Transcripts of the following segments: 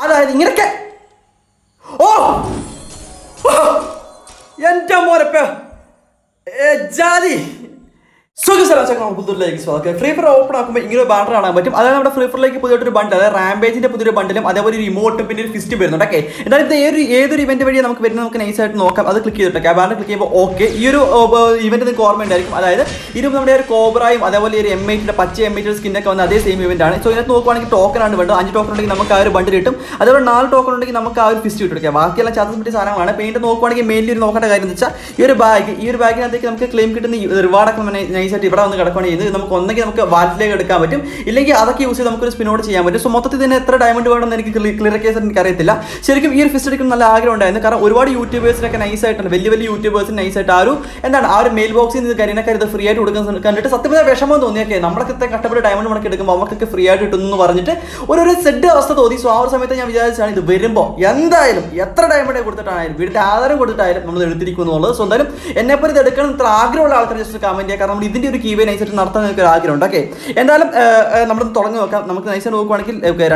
അതായത് ഇങ്ങനെയൊക്കെ ഓ എൻ്റെ മോരപ്പ ജാതി ഫ്രീ ഫയർ ഓപ്പൺ ആക്കുമ്പോൾ ഇങ്ങനെ ബാൻഡർ കാണാൻ പറ്റും. അതായത് നമ്മുടെ ഫ്രീ ഫയറിലേക്ക് പുതിയൊരു ബണ്ട്, അതായത് റാംപേജിന്റെ പുതിയൊരു ബണ്ടിലും അതേപോലെ ഒരു ഇമോട്ടും പിന്നെ ഒരു ഫിസ്റ്റ് വരുന്നുണ്ട്. ഓക്കെ, എന്തായാലും ഇത് ഏതൊരു ഇവന്റ് വഴി നമുക്ക് വരുന്നത് നമുക്ക് നൈസായിട്ട് നോക്കാം. അത് ക്ലിക്ക് ചെയ്തിട്ട് ആ ബാൻഡർ ക്ലിക്ക് ചെയ്യുമ്പോൾ ഓക്കെ ഈ ഒരു ഇവന്റ് നിങ്ങൾക്ക് ഓർമ്മ ഉണ്ടായിരിക്കും. അതായത് ഇതിന് നമ്മുടെ ഒരു കോബ്രായും അതേപോലെ ഒരു M8 പച്ച M8 സ്കിന്നൊക്കെ വന്ന അതേ സെയിം ഇവന്റ് ആണ്. സോ ഇതിനകത്ത് നോക്കുവാണെങ്കിൽ ടോക്കൺ ആണ് വേണ്ടത്. 5 ടോക്കൺ ഉണ്ടെങ്കിൽ നമുക്ക് ആ ഒരു ബണ്ട് കിട്ടും. അതേപോലെ 4 ടോക്കൺ ഉണ്ടെങ്കിൽ നമുക്ക് ആ ഒരു ഫിസ്റ്റ് കിട്ടും. ബാക്കിയെല്ലാം ചാത്തസ് പറ്റിയ സാധനങ്ങളാണ്. പെയിന്റ് നോക്കുവാണെങ്കിൽ മെയിൻലി ഒരു നോക്കേണ്ട കാര്യം എന്ന് വെച്ചാൽ ഈ ഒരു ബാഗിനകത്തേക്ക് നമുക്ക് ക്ലെയിം കിട്ടുന്ന റിവാർഡൊക്കെ നൈസായിട്ട് ഇവിടെ വന്ന് കിടക്കുകയാണ്. ഇത് നമുക്ക് ഒന്നെങ്കിൽ നമുക്ക് വാലറ്റിലേക്ക് എടുക്കാൻ പറ്റും, ഇല്ലെങ്കിൽ അതൊക്കെ യൂസ് ചെയ്ത് നമുക്കൊരു സ്പിനോട് ചെയ്യാൻ പറ്റും. സോ മൊത്തത്തിൽ തന്നെ എത്ര ഡയമണ്ട് വേണമെന്ന് എനിക്ക് ക്ലിയർ കേസ് എനിക്ക് അറിയത്തില്ല. ശരിക്കും ഈ ഒരു ഫിസ്റ്റ് എടുക്കുന്ന നല്ല ആഗ്രഹം ഉണ്ടായിരുന്നു. കാരണം ഒരുപാട് യൂട്യൂബേഴ്സിനൊക്കെ നൈസായിട്ടുണ്ട്, വലിയ യൂട്യൂബേഴ്സിന് നൈസായിട്ട് ആ ഒരു മെയിൽ ബോക്സിൽ നിന്ന് കാര്യനൊക്കെ ഇത് ഫ്രീ ആയിട്ട് കൊടുക്കാൻ കണ്ടിട്ട് സത്യം പറഞ്ഞാൽ വിഷമം തോന്നിയൊക്കെ നമ്മളൊക്കെ കഷ്ടപ്പെട്ട് ഡയമണ്ട് മുടക്കി എടുക്കുമ്പോൾ അവർക്കൊക്കെ ഫ്രീ ആയിട്ട് കിട്ടുന്നു പറഞ്ഞിട്ട് ഒരു സെഡ് അവസ്ഥ തോന്നി. സോ ആ ഒരു സമയത്ത് ഞാൻ വിചാരിച്ചാണ് ഇത് വരുമ്പോൾ എന്തായാലും എത്ര ഡയമണ്ട് കൊടുത്തിട്ടായാലും വീട്ടിൽ ആധാരം കൊടുത്തിട്ടായാലും നമ്മൾ എടുത്തിരിക്കും എന്നുള്ളത്. സോ എന്തായാലും എന്നെപ്പോലെ ഇത് എടുക്കണം ഇത്ര ആഗ്രഹമുള്ള ആൾക്കാർ ജസ്റ്റ് കമന്റ് ചെയ്യുക. കാരണം നമ്മൾ ഇതിന്റെ ഒരു കീവേ നൈസായിട്ട് നടത്താൻ ഒരു ആഗ്രഹമുണ്ട്. ഓക്കെ, എന്തായാലും നമ്മൾ തുടങ്ങി നോക്കാം. നമുക്ക് നൈസായിട്ട് നോക്കുവാണെങ്കിൽ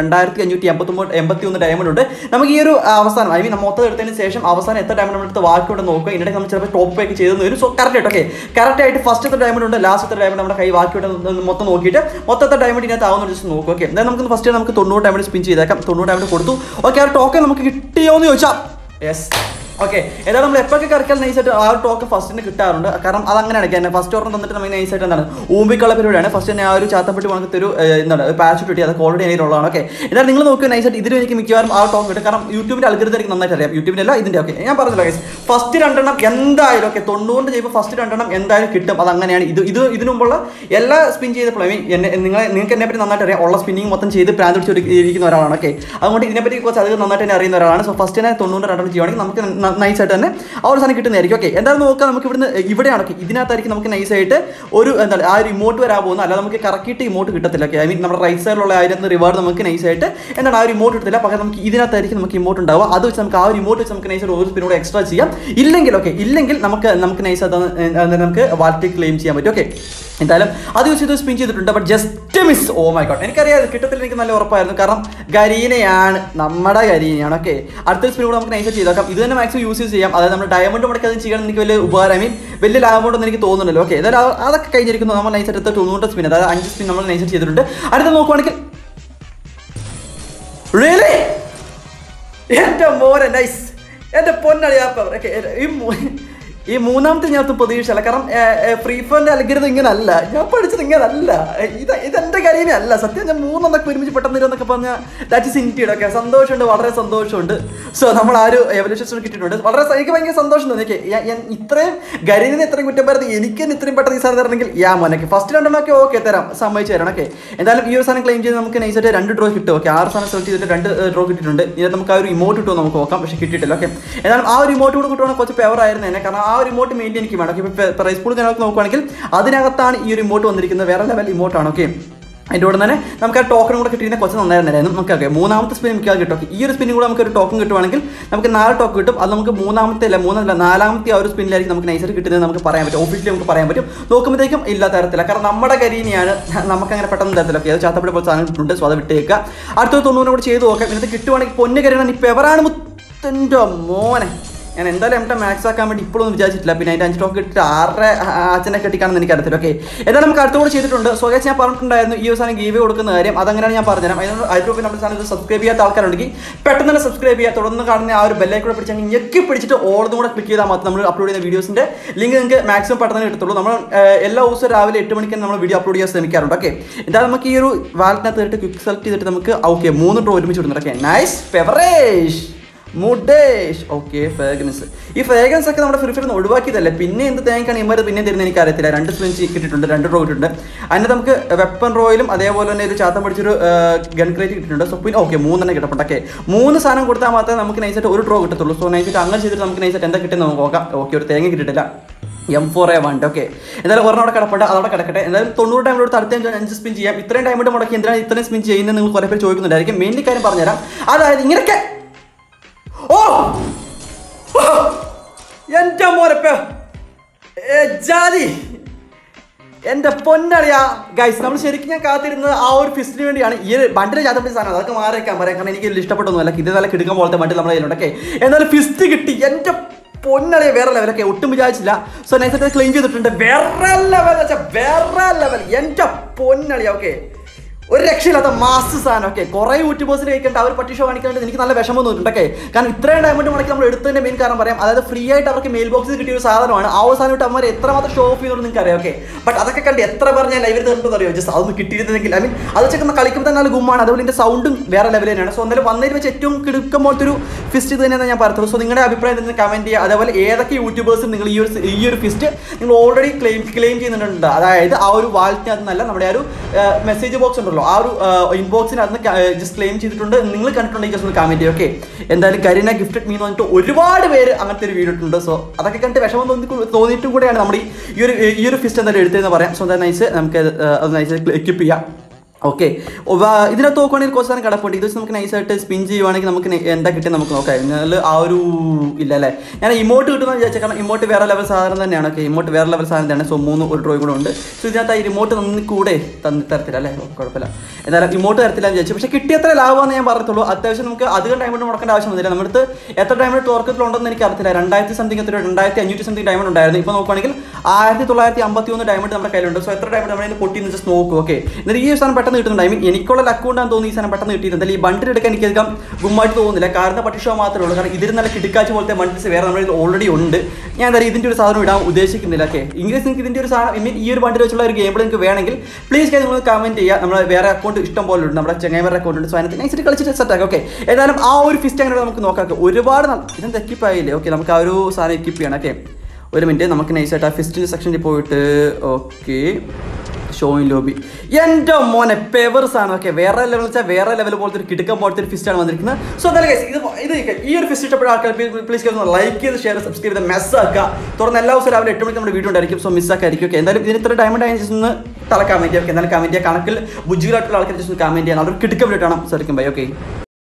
2581 ഡയമണ്ട് ഉണ്ട്. നമുക്ക് ഈ ഒരു അവസാനം മൊത്തം എടുത്തതിന് ശേഷം അവസാനം എത്ര ഡയമണ്ട് എടുത്ത് ബാക്കിയോടെ നോക്കുക. ഇതിനിടെ നമ്മൾ ചിലപ്പോൾ ടോപ്പ് ഒക്കെ ചെയ്തെന്ന് വരും. സോ കറക്റ്റ് ആയിട്ട് ഫസ്റ്റ് ഡയമണ്ട് ഉണ്ട്, ലാസ്റ്റ് ഡയമണ്ട് നമ്മുടെ കൈ ബാക്കിയോടെ മൊത്തം നോക്കിയിട്ട് മൊത്തത്തെ ഡയമണ്ട് ഇതിനകത്ത് ആവുന്ന ജസ്റ്റ് നോക്കുക. ഓക്കെ, എന്തായാലും നമുക്ക് ഫസ്റ്റ് നമുക്ക് 90 ഡയമണ്ട് സ്പിൻ ചെയ്തേക്കാം. 90 ഡയമണ്ട് കൊടുത്തു. ഓക്കെ, ആ ടോക്കൺ നമുക്ക് കിട്ടിയോ എന്ന് ചോദിച്ചാൽ യെസ്. ഓക്കെ, ഏതായാലും നമ്മൾ എപ്പോഴൊക്കെ കറക്കാൻ നൈസായിട്ട് ആ ഒരു ടോക്കൺ ഫസ്റ്റിന് കിട്ടാറുണ്ട്. കാരണം അത് അങ്ങനെയാണ് തന്നെ ഫസ്റ്റ് ഓർഡർ തന്നിട്ട് നമ്മൾ നൈസായിട്ട് എന്താണ് ഊമ്പിക്കുള്ള പരിപാടിയാണ്. ഫസ്റ്റ് തന്നെ ആ ഒരു ചാത്തപ്പെട്ടി വന്നിട്ട് ഒരു എന്താണ് പാരച്യൂട്ട് കിട്ടി, അത് ഓൾറെഡി അതിലുള്ളതാണ്. ഓക്കെ, എന്നാൽ നിങ്ങൾ നോക്കുക നൈസായിട്ട് ഇതിൽ എനിക്ക് മിക്കവാറും ആ ടോക്കൺ കിട്ടും. കാരണം യൂട്യൂബിൻ്റെ അൽഗോരിതം എനിക്ക് നന്നായിട്ട് അറിയാം. യൂട്യൂബിൻ്റെ അല്ല ഇതിൻ്റെ. ഓക്കെ, ഞാൻ പറഞ്ഞില്ല ഗൈസ്, ഫസ്റ്റ് 2 എണ്ണം എന്തായാലും ഓക്കെ 90 ചെയ്യുമ്പോൾ ഫസ്റ്റ് 2 എണ്ണം എന്തായാലും കിട്ടും. അത് അങ്ങനെയാണ്. ഇതിനു മുമ്പുള്ള എല്ലാ സ്പിൻ ചെയ്തപ്പോഴും നിങ്ങൾക്ക് എന്നെ പറ്റി നന്നായിട്ട് അറിയാം. ഉള്ള സ്പിന്നിങ് മൊത്തം ചെയ്ത് പ്രാന്ത് പിടിച്ചിരിക്കുന്ന ഒരാളാണ്. ഓക്കെ, അതുകൊണ്ട് ഇതിനെപ്പറ്റി കുറച്ച് അധികം നന്നായിട്ട് തന്നെ അറിയുന്ന ഒരാളാണ്. സോ ഫസ്റ്റ് തന്നെ 90 2 ചെയ്യുവാണെങ്കിൽ നമുക്ക് നൈസായിട്ട് തന്നെ ആ ഒരു സാധനം കിട്ടുന്നതായിരിക്കും. ഓക്കെ, എന്തായാലും നോക്കാം. നമുക്ക് ഇവിടെയാണ് ഇതിനകത്തായിരിക്കും നമുക്ക് നൈസായിട്ട് ഒരു എന്താണ് ആ ഒരു ഇമോട്ട് വരാൻ പോകുന്നത്. അല്ലാതെ നമുക്ക് കറക്കിയിട്ട് ഇമോട്ട് കിട്ടത്തില്ല. ഓക്കെ, നമ്മുടെ റൈറ്റ് സൈഡിലുള്ള ആയിരത്തിന് റിവാർഡ് നമുക്ക് നൈസായിട്ട് എന്താണ് ആ ഒരു ഇമോട്ട് കിട്ടത്തില്ല. പക്ഷേ നമുക്ക് ഇതിനകത്തായിരിക്കും നമുക്ക് ഇമോട്ട് ഉണ്ടാവുക. അത് വെച്ച് നമുക്ക് ആ ഒരു ഇമോട്ട് വെച്ച് നമുക്ക് നൈസായിട്ട് ഒരു സ്പിനോട് എക്സ്ട്രാ ചെയ്യാം. ഇല്ലെങ്കിൽ നമുക്ക് നൈസായിട്ട് നമുക്ക് വാലറ്റ് ക്ലെയിം ചെയ്യാൻ പറ്റും. ഓക്കെ, എന്തായാലും അത് യൂസ് ചെയ്ത് സ്പിൻ ചെയ്തിട്ടുണ്ട്. But just miss. Oh my god, എനിക്കറിയാം കിട്ടത്തില്ല, എനിക്ക് നല്ല ഉറപ്പായിരുന്നു. കാരണം ഗരീനയാണ്, നമ്മുടെ ഗരീനയാണ്. ഓക്കെ, അടുത്ത സ്പിൻ കൂടെ നമുക്ക് നൈസായിട്ട് ചെയ്തേക്കാം. ഇത് തന്നെ മാക്സിമം യൂസ് ചെയ്യാം. അതായത് നമ്മുടെ ഡയമണ്ട് മുടക്കി അത് ചെയ്യണം എനിക്ക് വലിയ ഉപകാരം വലിയ ലാഭമുണ്ടെന്ന് എനിക്ക് തോന്നുന്നുണ്ടല്ലോ. ഓക്കെ, എന്തായാലും അതൊക്കെ കഴിഞ്ഞിരിക്കുന്നു. നമ്മൾ നൈസായിട്ട് 90 സ്പിൻ, അതായത് 5 സ്പിൻ നമ്മൾ നൈസായിട്ട് ചെയ്തിട്ടുണ്ട്. അടുത്ത നോക്കുവാണെങ്കിൽ റിയലി എൻ്റെ മോനെ നൈസ്, എൻ്റെ പൊന്നളിയാപ്പ. ഓക്കെ, ഈ മൂന്നാമത്തെ ഞാൻ പ്രതീക്ഷയല്ല. കാരണം ഫ്രീ ഫയറിന്റെ അൽഗോരിതം ഇങ്ങനെ അല്ല, ഞാൻ പഠിച്ചത് ഇങ്ങനെ അല്ല. ഇതെന്റെ കാര്യമേ അല്ല. സത്യം ഞാൻ 3 എണ്ണൊക്കെ ഒരുമിച്ച് പെട്ടെന്ന് എന്നൊക്കെ പറഞ്ഞാൽ ദാറ്റ് ഇസ് ഇൻറ്റീഡ്. ഓക്കെ, സന്തോഷമുണ്ട്, വളരെ സന്തോഷമുണ്ട്. സോ നമ്മൾ ആ ഒരു എവല്യൂഷൻ കിട്ടിയിട്ടുണ്ട്. എനിക്ക് ഭയങ്കര സന്തോഷം തോന്നി. ഇത്രയും ഗരീനെ ഇത്രയും കുറ്റം പറയുന്നത് എനിക്ക് ഇത്രയും പെട്ടെന്ന് ഈ സാധനം തരണമെങ്കിൽ മോനൊക്കെ ഫസ്റ്റ് 2 എണ്ണമൊക്കെ ഓക്കെ തരാം, സമ്മതിച്ചു തരണം. ഓക്കെ, എന്തായാലും ഈ ഒരു സാധനം ക്ലെയിം ചെയ്ത് നമുക്ക് നൈസായിട്ട് 2 ഡ്രോ കിട്ടും. ഓക്കെ, 6 സാധനം സെലക്ട് ചെയ്തിട്ട് 2 ഡ്രോ കിട്ടിയിട്ടുണ്ട്. ഇതിന് നമുക്ക് ആ ഒരു ഇമോട്ട് കിട്ടുമോ നമുക്ക് നോക്കാം. പക്ഷേ കിട്ടിയിട്ടില്ല. ഓക്കെ, എന്തായാലും ആ ഒരു ഇമോട്ട് കൂടെ കിട്ടുവാണെങ്കിൽ കുറച്ച് പവർ ആയിരുന്നു തന്നെ. കാരണം ആ ഒരു ഇമോട്ട് മെയിൻലി എനിക്ക് വേണം. ഇപ്പോൾ പ്രൈസ് പൂൾ ഞങ്ങൾക്ക് നോക്കുകയാണെങ്കിൽ അതിനകത്താണ് ഈ ഒരു ഇമോട്ട് വന്നിരിക്കുന്നത്. വേറെ ലെവൽ ഇമോട്ടാണ്. ഓക്കെ, അതിൻ്റെ കൂടെ തന്നെ നമുക്ക് ആ ടോക്കൺ കൂടെ കിട്ടിയിരുന്ന കുറച്ച് നന്നായിരുന്നായിരുന്നു. നമുക്ക് ഓക്കെ മൂന്നാമത്തെ സ്പിൻ നമുക്ക് കിട്ടും. ഈ ഒരു സ്പിന്നും കൂടെ നമുക്ക് ഒരു ടോക്കൺ കിട്ടുവാണെങ്കിൽ നമുക്ക് 4 ടോക്കൺ കിട്ടും. അത് നമുക്ക് മൂന്നാമത്തെ നാലാമത്തെ ആ ഒരു സ്പിന്നിലായിരിക്കും നമുക്ക് നൈസായിട്ട് കിട്ടുന്നത് നമുക്ക് പറയാൻ പറ്റും. ഓഫീസിൽ നമുക്ക് പറയാൻ പറ്റും. നോക്കുമ്പോഴത്തേക്കും ഇല്ല തരത്തില്ല. കാരണം നമ്മുടെ കരീനെയാണ് നമുക്ക് അങ്ങനെ പെട്ടെന്ന് തരത്തില്ല. ഓക്കെ, അത് ചാത്തപ്പടി പോലെ സാധനം കിട്ടുന്നുണ്ട്. സോ അത് വിട്ടേക്കുക. അടുത്ത 90 കൂടെ ചെയ്ത് നോക്കാം. എന്നിട്ട് കിട്ടുവാണെങ്കിൽ പൊന്ന് കരീനാണ്. ഇപ്പോൾ എവറാണ് മുത്തൻ്റെ മോനെ. ഞാൻ എന്തായാലും എം മാക്സ് ആക്കാൻ വേണ്ടി ഇപ്പോഴൊന്നും വിചാരിച്ചിട്ടില്ല. പിന്നെ അതിൻ്റെ 5 ടോക്കൺ ഇട്ടിട്ട് 6 അച്ഛനെ കെട്ടിക്കാണെന്ന് എനിക്ക് അറിയത്തില്ല. ഓക്കെ, എന്തായാലും നമുക്ക് അടുത്ത കൂടെ ചെയ്തിട്ടുണ്ട്. സോ ഗൈസ്, ഞാൻ പറഞ്ഞിട്ടുണ്ടായിരുന്നു ഈ ഒരു സാധനം ഗീവ് കൊടുക്കുന്ന കാര്യം. അതങ്ങനെയാണ് ഞാൻ പറഞ്ഞുതരാം. അതിനോട് നമ്മുടെ സാധനം സബ്സ്ക്രൈബ് ചെയ്യാത്ത ആൾക്കാരുണ്ടെങ്കിൽ പെട്ടെന്ന് തന്നെ സബ്സ്ക്രൈബ് ചെയ്യുക. തുടർന്ന് കാണുന്ന ആ ഒരു ബെല്ലൈക്കൺ കൂടെ പിടിച്ച് ഞെക്കി പിടിച്ചിട്ട് ഓളതും കൂടെ ക്ലിക്ക് ചെയ്താൽ മാത്രം നമ്മൾ അപ്ലോഡ് ചെയ്യുന്ന വീഡിയോസിൻ്റെ ലിങ്ക് നിങ്ങൾക്ക് മാക്സിമം പെട്ടെന്ന് കിട്ടത്തുള്ളൂ. നമ്മൾ എല്ലാ ദിവസവും രാവിലെ 8 മണിക്ക് നമ്മൾ വീഡിയോ അപ്ലോഡ് ചെയ്യാൻ ശ്രമിക്കാറുണ്ട്. ഓക്കെ, എന്തായാലും നമുക്ക് ഈ ഒരു വാലറ്റിനകത്ത് ഇട്ട് ക്വിക്ക് സെലക്ട് ചെയ്തിട്ട് നമുക്ക് ഓക്കെ 3 ഡ്രോ ഒരുമിച്ച് വിടുന്നുണ്ട്. ഓക്കെ, നൈസ് ഫെവറേഷ് മുഡേഷ്. Okay, fragrance. ഈ ഫ്രാഗ്രൻസ് ഒക്കെ നമ്മുടെ ഫ്രീ ഫയറിൽ നിന്ന് ഒഴിവാക്കിയതല്ലേ. പിന്നെ എന്ത് തേങ്ങാണ് ഇമാർ പിന്നെ തരുന്നത് എനിക്ക് അറിയത്തില്ല. 2 സ്പിൻ കിട്ടിയിട്ടുണ്ട്, 2 ഡ്രോ കിട്ടിയിട്ടുണ്ട്. അതിന് നമുക്ക് വെപ്പൺ റോയിലും അതേപോലെ തന്നെ ഒരു ചാത്തം പിടിച്ചൊരു ഗൺ ക്രേറ്റ് കിട്ടിയിട്ടുണ്ട്. സോ പിന്നെ ഓക്കെ 3 എണ്ണം കിട്ടപ്പെട്ട. ഓക്കെ, 3 സാധനം കൊടുത്താൽ മാത്രമേ നമുക്ക് നൈസായിട്ട് ഒരു ഡ്രോ കിട്ടത്തുള്ളൂ. സോ നൈസായിട്ട് അങ്ങനെ ചെയ്തിട്ട് നമുക്ക് നൈസായിട്ട് എന്താ കിട്ടുന്നത് നമുക്ക് നോക്കാം. ഓക്കെ, ഒരു തേങ്ങ കിട്ടിയിട്ടില്ല. M4A1. ഓക്കെ, എന്തായാലും ഒരെണ്ണം അവിടെ കിടപ്പുണ്ട്, അതവിടെ കിടക്കട്ടെ. എന്തായാലും 90 ടൈം കൊടുത്ത് അടുത്ത 5 സ്പിൻ ചെയ്യാം. ഇത്രയും ടൈം മുടക്കി എന്തിനാണ് ഇത്രയും സ്പിൻ ചെയ്യുന്നത് നിങ്ങൾ കുറേ പേര് ചോദിക്കുന്നുണ്ടായിരിക്കും. മെയിൻലി കാര്യം പറഞ്ഞുതരാം. അതായത് ഇങ്ങനെയൊക്കെ ഓ എൻ്റെ മോരപ്പ ജാതി എൻ്റെ പൊന്നറിയാ ഗൈസ്, നമ്മൾ ശരിക്കും ഞാൻ കാത്തിരുന്നത് ആ ഒരു ഫിസ്റ്റിന് വേണ്ടിയാണ്. ഈ ബണ്ടിൽ ചാത്തപ്പി സാധനം അതൊക്കെ മാറിയേക്കാൻ പറയാം, കാരണം എനിക്ക് ഇഷ്ടപ്പെട്ടൊന്നുമല്ല. ഇത് നല്ല കിടക്കാൻ പോലത്തെ ബണ്ടിൽ നമ്മുടെ കയ്യിലുണ്ടൊക്കെ. എന്നാലും ഫിസ്റ്റ് കിട്ടി. എൻ്റെ പൊന്നറിയാ വേറെ ലെവലൊക്കെ, ഒട്ടും വിചാരിച്ചില്ല. സോ നൈസായിട്ട് ക്ലെയിം ചെയ്തിട്ടുണ്ട്. വേറെ ലെവൽ വെച്ചാൽ വേറെ ലെവൽ. എൻ്റെ പൊന്നറിയാ. ഓക്കെ, ഒരു രക്ഷയില്ലാത്ത മാസ് സാധനം. ഓക്കെ, കുറേ യൂട്യൂബേഴ്സിന് കഴിക്കേണ്ട അവർ പട്ടി ഷോ കാണിക്കാണ്ട് എനിക്ക് നല്ല വിഷമം തോന്നിയിട്ടുണ്ട്. ഓക്കെ, കാരണം ഇത്രയും ഡയമണ്ട് മുടക്കി നമ്മൾ എടുത്തതിൻ്റെ മെയിൻ കാരണം പറയാം, അതായത് ഫ്രീ ആയിട്ട് അവർക്ക് മെയിൽ ബോക്സിൽ കിട്ടിയ ഒരു സാധനമാണ്. ആ ഒരു സാധനം അവർ എത്രമാത്രം ഷോ ഓഫ് ചെയ്തോന്ന് നിങ്ങൾക്ക് അറിയാം. ഓക്കെ, ബട്ട് അതൊക്കെ കണ്ട് എത്ര പറഞ്ഞാൽ ലൈവിൽ തീർന്നെന്ന് അറിയോ, ജസ്റ്റ് അതൊന്ന് കിട്ടിയിരുന്നെങ്കിൽ. ഐ മീൻ അത് വെച്ചൊക്കെ കളിക്കുമ്പോൾ തന്നെ നല്ല ഗുമ്മാണ്. അതുപോലെ ഇതിൻ്റെ സൗണ്ടും വേറെ ലെവൽ തന്നെയാണ്. സോ എന്തായാലും വന്നതിൽ വെച്ച് ഏറ്റവും കിടക്കും പോലത്തെ ഒരു ഫിസ്റ്റ് ഇത് തന്നെയാണ് ഞാൻ പറഞ്ഞത്. സോ നിങ്ങളുടെ അഭിപ്രായം തന്നെ കമൻറ്റ് ചെയ്യുക. അതേപോലെ ഏതൊക്കെ യൂട്യൂബേഴ്സും നിങ്ങൾ ഈ ഒരു ഫിസ്റ്റ് നിങ്ങൾ ഓൾറെഡി ക്ലെയിം ചെയ്യുന്നുണ്ട്. അതായത് ആ ഒരു വാലറ്റിനകത്ത് നല്ല നമ്മുടെ ആ ഒരു മെസ്സേജ് ബോക്സ് ഉണ്ടല്ലോ, ആ ഒരു ഇൻബോക്സിനകത്ത് ജസ്റ്റ് ക്ലെയിം ചെയ്തിട്ടുണ്ട്. നിങ്ങൾ കണ്ടിട്ടുണ്ടെങ്കിൽ ജസ്റ്റ് ഒന്ന് കമൻറ്റ് ചെയ്യും. ഓക്കെ, എന്തായാലും കരീന ഗിഫ്റ്റഡ് മീ എന്ന് പറഞ്ഞിട്ട് ഒരുപാട് പേര് അങ്ങനത്തെ ഒരു വീഡിയോ ഇട്ടുണ്ട്. സോ അതൊക്കെ കണ്ടിട്ട് വിഷമം തോന്നിയിട്ടും കൂടെയാണ് നമ്മൾ ഈ ഒരു ഫിസ്റ്റ് എന്തായാലും എടുത്തതെന്ന് പറയാം. സോ എന്താ നൈസ്, നമുക്ക് അത് നൈസ് എക്വിപ്പ് ചെയ്യാം. ഓക്കെ, ഇതിനകത്ത് നോക്കുകയാണെങ്കിൽ കുറച്ച് സാധനം കിടപ്പുണ്ട്. ഇത് വെച്ച് നമുക്ക് നൈസായിട്ട് സ്പിൻ ചെയ്യുവാണെങ്കിൽ നമുക്ക് എന്താ കിട്ടിയത് നമുക്ക് നോക്കാം. എന്നാൽ ആ ഒരു ഇല്ല അല്ലേ, ഞാൻ ഇമോട്ട് കിട്ടുമെന്ന് വിചാരിച്ചാൽ, കാരണം ഇമോട്ട് വേറെ ലെവൽ സാധനം തന്നെയാണ്. ഓക്കെ, ഇമോട്ട് വേറെ ലെവൽ സാധനം തന്നെയാണ്. സോ 3 ഒരു ഡ്രോയും കൂടെ ഉണ്ട്. സോ ഇതിനകത്ത് ആ റിമോട്ട് കൂടെ തരത്തില്ല അല്ലേ, കുഴപ്പമില്ല. എന്നാലും ഇമോട്ട് തരത്തില്ല എന്ന് വിചാരിച്ചു. പക്ഷേ കിട്ടിയത്ര ലാഭമാണെന്ന് ഞാൻ പറയത്തുള്ളൂ. അത്യാവശ്യം നമുക്ക് അധികം ഡയമണ്ട് മുടക്കേണ്ട ആവശ്യം വന്നില്ല. നമ്മുടെ അടുത്ത് എത്ര ഡയമണ്ട് തുറക്കത്തിലുണ്ടെന്ന് എനിക്ക് അറിയത്തില്ല. 2000 സംതിങ് എത്ര 2500 സംതിങ് ഡയമണ്ട് ഉണ്ടായിരുന്നു. ഇപ്പോൾ നോക്കുകയാണെങ്കിൽ 1951 ഡയമണ്ട് നമ്മുടെ കയ്യിലുണ്ട്. സോ എത്ര ഡയമണ്ട് നമ്മുടെ പൊട്ടിന്ന് ജസ്റ്റ് നോക്കും. ഓക്കെ, എന്നിട്ട് ഈ സാധനം പെട്ടെന്ന് കിട്ടുന്നുണ്ട്. ഐ മീൻ എനിക്കുള്ള അക്കൗണ്ടാന്ന് തോന്നി ഈ സാധനം പെട്ടെന്ന് കിട്ടിയിട്ടുണ്ട്. ഈ ബണ്ടിൽ എടുക്കാൻ എനിക്കധികം ഗുമ്മായിട്ട് തോന്നുന്നില്ല, കാരണം പട്ടി ഷോ മാത്രമേ ഉള്ളൂ. കാരണം ഇതിൽ നല്ല കിടക്കാച്ച് പോലത്തെ ബണ്ടിൽസ് വേറെ നമ്മുടെ ഓൾറെഡി ഉണ്ട്. ഞാൻ എന്തായാലും ഇതിൻ്റെ ഒരു സാധനം ഇടാൻ ഉദ്ദേശിക്കുന്നില്ല. ഓക്കെ, ഇംഗ്ലീഷ് നിങ്ങൾക്ക് ഇതിൻ്റെ ഒരു സാധനം ഐ മീൻ ഈ ഒരു ബണ്ടിൽ വെച്ചുള്ള ഒരു ഗെയിം നിങ്ങൾക്ക് വേണമെങ്കിൽ പ്ലീസ് നിങ്ങൾ കമൻറ്റ് ചെയ്യുക. നമ്മൾ വേറെ അക്കൗണ്ട് ഇഷ്ടം പോലെ ഉണ്ട്, നമ്മുടെ ചെങ്ങൈവരുടെ അക്കൗണ്ട് ഉണ്ട്. സോ അതിനകത്ത് നൈസായിട്ട് കളിച്ചിട്ട് സെറ്റാക്കാം. ഓക്കെ, ഏതായാലും ആ ഒരു ഫിസ്റ്റ് അങ്ങനെ നമുക്ക് നോക്കാം. ഒരുപാട് ഇതെന്ത് എക്യിപ്പായില്ലേ. ഓക്കെ, നമുക്ക് ആ ഒരു സാധനം എക്യിപ്പ് ചെയ്യണം. ഓക്കെ, ഒരു മിനിറ്റ്, നമുക്ക് നൈസായിട്ട് ആ ഫിസ്റ്റിൻ്റെ സെക്ഷനിൽ പോയിട്ട് ഓക്കെ ഷോയിൻ ലോബി. എൻ്റെ മോനെ പെവേഴ്സ് ആണ്. ഓക്കെ, വേറെ ലെവൽ വെച്ചാൽ വേറെ ലെവൽ പോലത്തെ ഒരു കിടക്കാൻ പോലത്തെ ഒരു ഫിസ്റ്റാണ് വന്നിരിക്കുന്നത്. സോ എന്തായാലും ഇത് ഈ ഒരു ഫിസ്റ്റ് ഇഷ്ടപ്പെട്ട ആൾക്കാർ പ്ലീസ് ലൈക്ക് ചെയ്ത് ഷെയർ സബ്സ്ക്രൈബ് ചെയ്ത് മെസ്സാക്കുക. തുറന്ന് എല്ലാ ദിവസവും രാവിലെ 8 മണിക്ക് നമ്മുടെ വീഡിയോ ഉണ്ടായിരിക്കും. സോ മിസ്സാക്കായിരിക്കും. ഓക്കെ, എന്തായാലും ഇതിന് ഇത്ര ഡയമണ്ട് ആയി ജസ്റ്റ് ഒന്ന് കമൻറ്റ് ചെയ്യാം. ഓക്കെ, എന്നാലും കമൻറ്റ് ചെയ്യുക. കണക്കിൽ ബുദ്ധിമുട്ടായിട്ടുള്ള ആൾക്കാർ ജസ്റ്റ് ഒന്ന് കമൻറ്റ് ചെയ്യാൻ അവർ കിടക്കാൻ വേണ്ടിയിട്ടാണ്. സോറിക്കും ബൈ. ഓക്കെ.